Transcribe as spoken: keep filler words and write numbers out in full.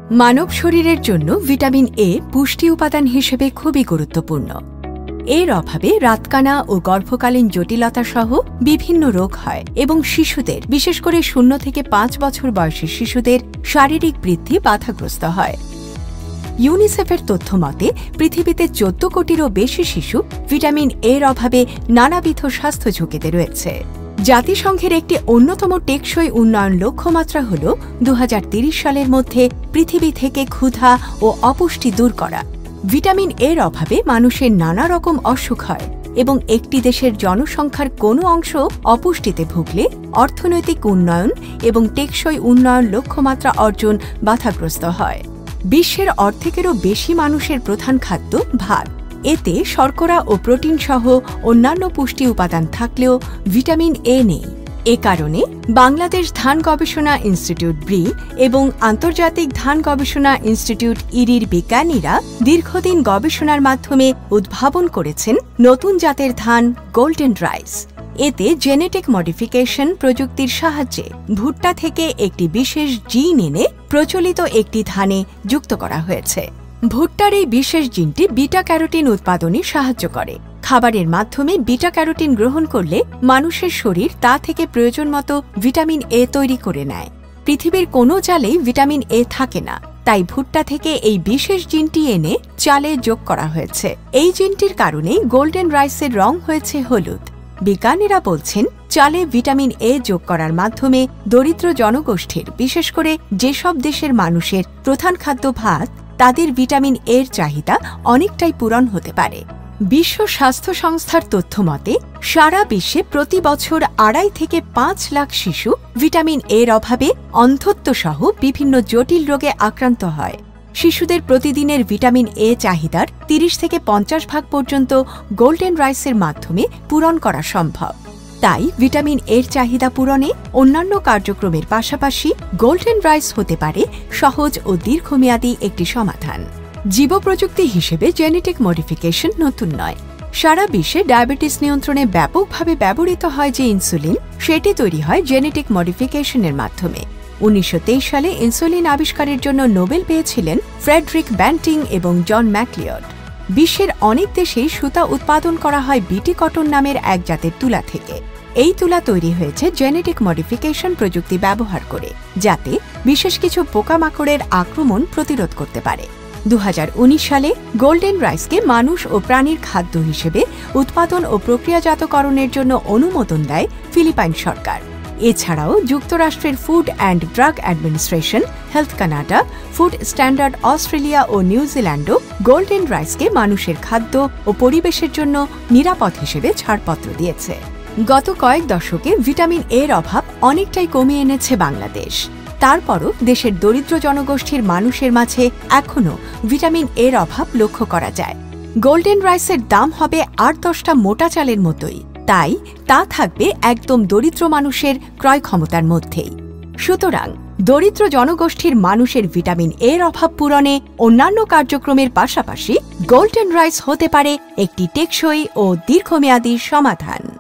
মানব শরীরের জন্য vitamin A পুষ্টি উপাদান হিসেবে খুবই গুরুত্বপূর্ণ। এর অভাবে রাতকানা ও গর্ভকালীন জটিলতা সহ বিভিন্ন রোগ হয় এবং শিশুদের, বিশেষ করে শূন্য থেকে পাঁচ বছর বয়সী শিশুদের শারীরিক বৃদ্ধি বাধাগ্রস্ত হয়। ইউনিসেফের তথ্য মতে পৃথিবীতে চোদ্দ কোটিরও বেশি শিশু ভিটামিন এর অভাবে নানাবিধ স্বাস্থ্য ঝুঁকিতে রয়েছে। জাতিসংঘের একটি অন্যতম টেকসই উন্নয়ন লক্ষ্যমাত্রা হল দু হাজার তিরিশ সালের মধ্যে পৃথিবী থেকে ক্ষুধা ও অপুষ্টি দূর করা। ভিটামিন এর অভাবে মানুষের নানা রকম অসুখ হয় এবং একটি দেশের জনসংখ্যার কোনো অংশ অপুষ্টিতে ভুগলে অর্থনৈতিক উন্নয়ন এবং টেকসই উন্নয়ন লক্ষ্যমাত্রা অর্জন বাধাগ্রস্ত হয়। বিশ্বের অর্ধেকেরও বেশি মানুষের প্রধান খাদ্য ভাত। এতে শর্করা ও প্রোটিন সহ অন্যান্য পুষ্টি উপাদান থাকলেও ভিটামিন এ নেই। এ কারণে বাংলাদেশ ধান গবেষণা ইনস্টিটিউট ব্রি এবং আন্তর্জাতিক ধান গবেষণা ইনস্টিটিউট ইরির বিজ্ঞানীরা দীর্ঘদিন গবেষণার মাধ্যমে উদ্ভাবন করেছেন নতুন জাতের ধান গোল্ডেন রাইস। এতে জেনেটিক মডিফিকেশন প্রযুক্তির সাহায্যে ভুট্টা থেকে একটি বিশেষ জিন এনে প্রচলিত একটি ধানে যুক্ত করা হয়েছে। ভুট্টার এই বিশেষ জিনটি বিটা ক্যারোটিন উৎপাদনে সাহায্য করে। খাবারের মাধ্যমে বিটা ক্যারোটিন গ্রহণ করলে মানুষের শরীর তা থেকে প্রয়োজন মতো ভিটামিন এ তৈরি করে নেয়। পৃথিবীর কোনো চালেই ভিটামিন এ থাকে না, তাই ভুট্টা থেকে এই বিশেষ জিনটি এনে চালে যোগ করা হয়েছে। এই জিনটির কারণেই গোল্ডেন রাইসের রং হয়েছে হলুদ। বিজ্ঞানীরা বলছেন, চালে ভিটামিন এ যোগ করার মাধ্যমে দরিদ্র জনগোষ্ঠীর, বিশেষ করে যেসব দেশের মানুষের প্রধান খাদ্য ভাত, তাদের ভিটামিন এর চাহিদা অনেকটাই পূরণ হতে পারে। বিশ্ব স্বাস্থ্য সংস্থার তথ্য মতে সারা বিশ্বে প্রতি বছর আড়াই থেকে পাঁচ লাখ শিশু ভিটামিন এর অভাবে অন্ধত্ব সহ বিভিন্ন জটিল রোগে আক্রান্ত হয়। শিশুদের প্রতিদিনের ভিটামিন এ চাহিদার তিরিশ থেকে পঞ্চাশ ভাগ পর্যন্ত গোল্ডেন রাইসের মাধ্যমে পূরণ করা সম্ভব। তাই ভিটামিন এর চাহিদা পূরণে অন্যান্য কার্যক্রমের পাশাপাশি গোল্ডেন রাইস হতে পারে সহজ ও দীর্ঘমেয়াদী একটি সমাধান। জীবপ্রযুক্তি হিসেবে জেনেটিক মডিফিকেশন নতুন নয়। সারা বিশ্বে ডায়াবেটিস নিয়ন্ত্রণে ব্যাপকভাবে ব্যবহৃত হয় যে ইনসুলিন, সেটি তৈরি হয় জেনেটিক মডিফিকেশনের মাধ্যমে। উনিশশো তেইশ সালে ইনসুলিন আবিষ্কারের জন্য নোবেল পেয়েছিলেন ফ্রেডরিক ব্যান্টিং এবং জন ম্যাকলিওড। বিশ্বের অনেক দেশেই সুতা উৎপাদন করা হয় বিটি কটন নামের এক জাতের তুলা থেকে। এই তুলা তৈরি হয়েছে জেনেটিক মডিফিকেশন প্রযুক্তি ব্যবহার করে, যাতে বিশেষ কিছু পোকামাকড়ের আক্রমণ প্রতিরোধ করতে পারে। দু হাজার উনিশ সালে গোল্ডেন রাইসকে মানুষ ও প্রাণীর খাদ্য হিসেবে উৎপাদন ও প্রক্রিয়াজাতকরণের জন্য অনুমোদন দেয় ফিলিপাইন সরকার। এছাড়াও যুক্তরাষ্ট্রের Food and Drug Administration, Health Canada, Food Standard Australia ও নিউজিল্যান্ডও গোল্ডেন রাইসকে মানুষের খাদ্য ও পরিবেশের জন্য নিরাপদ হিসেবে ছাড়পত্র দিয়েছে। গত কয়েক দশকে ভিটামিন এর অভাব অনেকটাই কমিয়ে এনেছে বাংলাদেশ। তারপরও দেশের দরিদ্র জনগোষ্ঠীর মানুষের মাঝে এখনও ভিটামিন এর অভাব লক্ষ্য করা যায়। গোল্ডেন রাইসের দাম হবে আট দশটা মোটা চালের মতোই, তাই তা থাকবে একদম দরিদ্র মানুষের ক্রয় ক্ষমতার মধ্যেই। সুতরাং দরিদ্র জনগোষ্ঠীর মানুষের ভিটামিন এর অভাব পূরণে অন্যান্য কার্যক্রমের পাশাপাশি গোল্ডেন রাইস হতে পারে একটি টেকসই ও দীর্ঘমেয়াদী সমাধান।